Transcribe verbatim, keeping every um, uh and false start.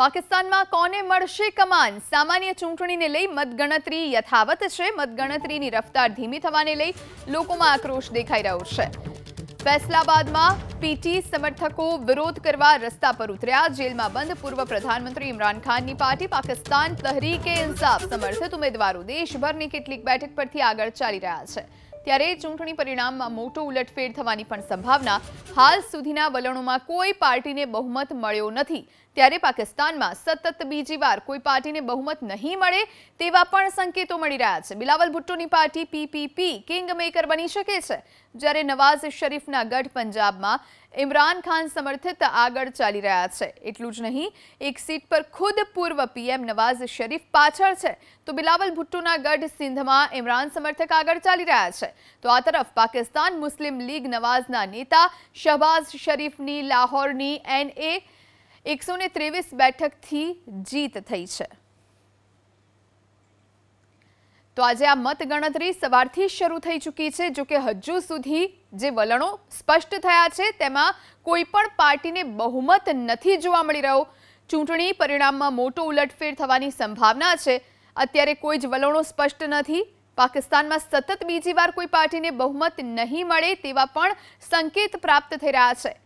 પાકિસ્તાનમાં કોને મળશે કમાન? સામાન્ય ચૂંટણીને લઈ મતગણતરી યથાવત છે. મતગણતરીની રફતાર ધીમી થવાને લઈ લોકોમાં આક્રોશ દેખાઈ રહ્યો છે. ફૈસલાબાદમાં પીટી સમર્થકો વિરોધ કરવા રસ્તા પર ઉતર્યા. જેલમાં બંધ પૂર્વ પ્રધાનમંત્રી ઇમરાન ખાનની પાર્ટી પાકિસ્તાન તહરીકે ઇન્સાફ સમર્થિત ઉમેદવારો દેશભરની કેટલીક બેઠક પરથી આગળ ચાલી રહ્યા છે. ત્યારે ચૂંટણી પરિણામમાં મોટો ઉલટફેર થવાની પણ સંભાવના. હાલ સુધીના વલણોમાં કોઈ પાર્ટીને બહુમત મળ્યો નથી. ત્યારે પાકિસ્તાનમાં સતત બીજી વાર કોઈ પાર્ટીને બહુમત નહીં મળે તેવા પણ સંકેતો મળી રહ્યા છે. બિલાવલ ભુટ્ટોની પાર્ટી પીપીપી કિંગ મેકર બની શકે છે, જ્યારે નવાઝ શરીફના ગઢ પંજાબમાં ઇમરાન ખાન સમર્થિત આગળ ચાલી રહ્યા છે. એટલું જ નહીં, એક સીટ પર ખુદ પૂર્વ પીએમ નવાઝ શરીફ પાછળ છે, તો બિલાવલ ભુટ્ટોના ગઢ સિંધમાં ઇમરાન સમર્થક આગળ ચાલી રહ્યા છે. તો આ તરફ પાકિસ્તાન મુસ્લિમ લીગ નવાઝના નેતા શહબાઝ શરીફની લાહોરની એનએ એકસો ને ત્રેવીસ બેઠકથી જીત થઈ છે. તો આજે આ મતગણતરી સવારથી શરૂ થઈ ચૂકી છે. જો કે હજુ સુધી જે વલણો સ્પષ્ટ થયા છે તેમાં કોઈ પણ પાર્ટીને બહુમત નથી જોવા મળી રહ્યો. ચૂંટણી પરિણામમાં મોટો ઉલટફેર થવાની સંભાવના છે. અત્યારે કોઈ જ વલણો સ્પષ્ટ નથી. પાકિસ્તાનમાં સતત બીજી વાર કોઈ પાર્ટીને બહુમત નહીં મળે તેવા પણ સંકેત પ્રાપ્ત થઈ રહ્યા છે.